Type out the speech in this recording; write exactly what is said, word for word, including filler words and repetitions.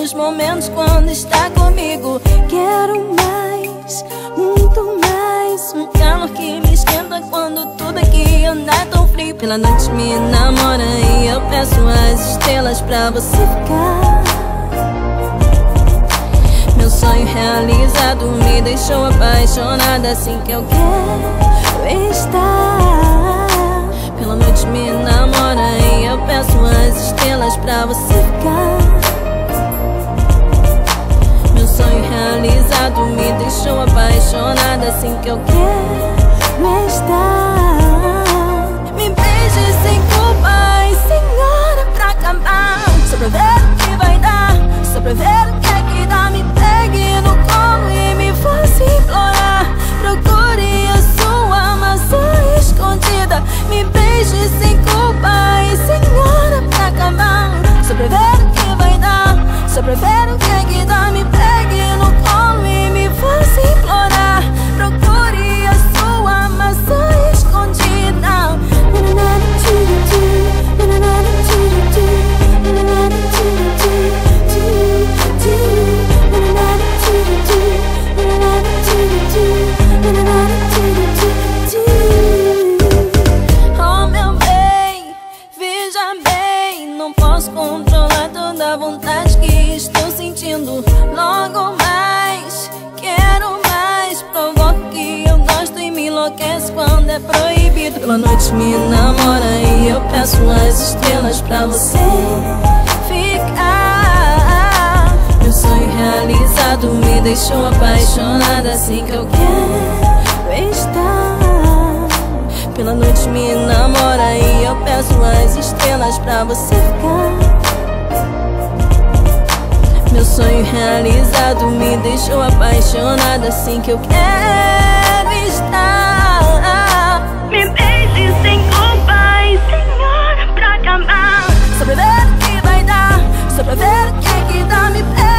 os momentos quando está comigo. Quero mais, muito mais, um calor que me esquenta quando tudo aqui anda tão frio. Pela noite me namora e eu peço as estrelas pra você ficar. Meu sonho realizado me deixou apaixonada, assim que eu quero estar. Pela noite me namora e eu peço as estrelas pra você ficar. Meu sonho realizado me deixou apaixonada, assim que eu quero estar. Me beije sem culpa e sem hora pra acabar. Só pra ver o que vai dar, só pra ver o que é que dá. Me pegue no colo e me faça implorar. Procure a sua maçã escondida. Me beije sem culpa e sem hora pra acabar. Só pra ver o que vai dar, só pra ver o que é que dá. Me pegue no colo e me faça implorar. Procure a sua maçã escondida. Oh meu bem, veja bem, não posso controlar toda a vontade que estou sentindo. Logo mais, quero mais, provoco que eu gosto e me enlouqueço quando é proibido. Pela noite me namora e eu peço as estrelas pra você ficar. Meu sonho realizado me deixou apaixonada, assim que eu quero estar. Pela noite me namora e eu peço as estrelas pra você ficar. Meu sonho realizado me deixou apaixonada, assim que eu quero estar. Me beije sem culpa e sem hora pra acabar. Só pra ver o que vai dar, só pra ver o que é que dá. Me